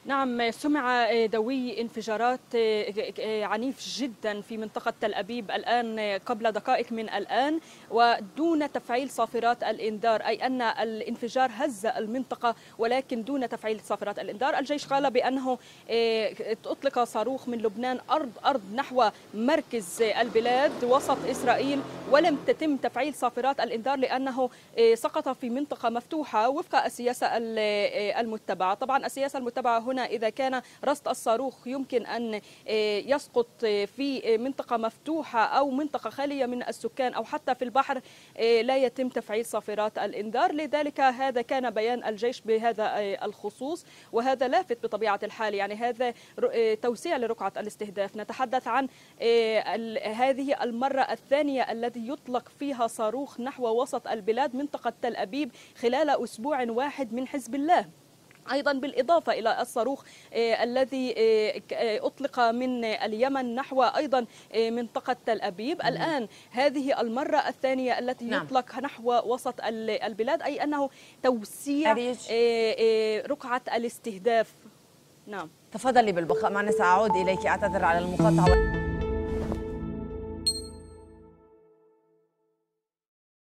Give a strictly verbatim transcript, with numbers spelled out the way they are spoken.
نعم، سمع دوي انفجارات عنيف جدا في منطقة تل أبيب الآن قبل دقائق من الآن، ودون تفعيل صافرات الإنذار، أي أن الانفجار هز المنطقة ولكن دون تفعيل صافرات الإنذار. الجيش قال بأنه أطلق صاروخ من لبنان أرض أرض نحو مركز البلاد وسط إسرائيل، ولم تتم تفعيل صافرات الإنذار لأنه سقط في منطقة مفتوحة وفق السياسة المتبعة. طبعا السياسة المتبعة هنا إذا كان رصد الصاروخ يمكن أن يسقط في منطقة مفتوحة أو منطقة خالية من السكان أو حتى في البحر، لا يتم تفعيل صافرات الإنذار. لذلك هذا كان بيان الجيش بهذا الخصوص، وهذا لافت بطبيعة الحال. يعني هذا توسيع لرقعة الاستهداف. نتحدث عن هذه المرة الثانية التي يطلق فيها صاروخ نحو وسط البلاد منطقة تل أبيب خلال أسبوع واحد من حزب الله. أيضا بالإضافة إلى الصاروخ الذي أطلق من اليمن نحو أيضا منطقة تل أبيب، الآن هذه المرة الثانية التي نعم. يطلق نحو وسط البلاد، أي أنه توسيع أريج. رقعة الاستهداف. نعم، تفضلي بالبقاء معنا، سأعود إليك. أعتذر على المقاطعة.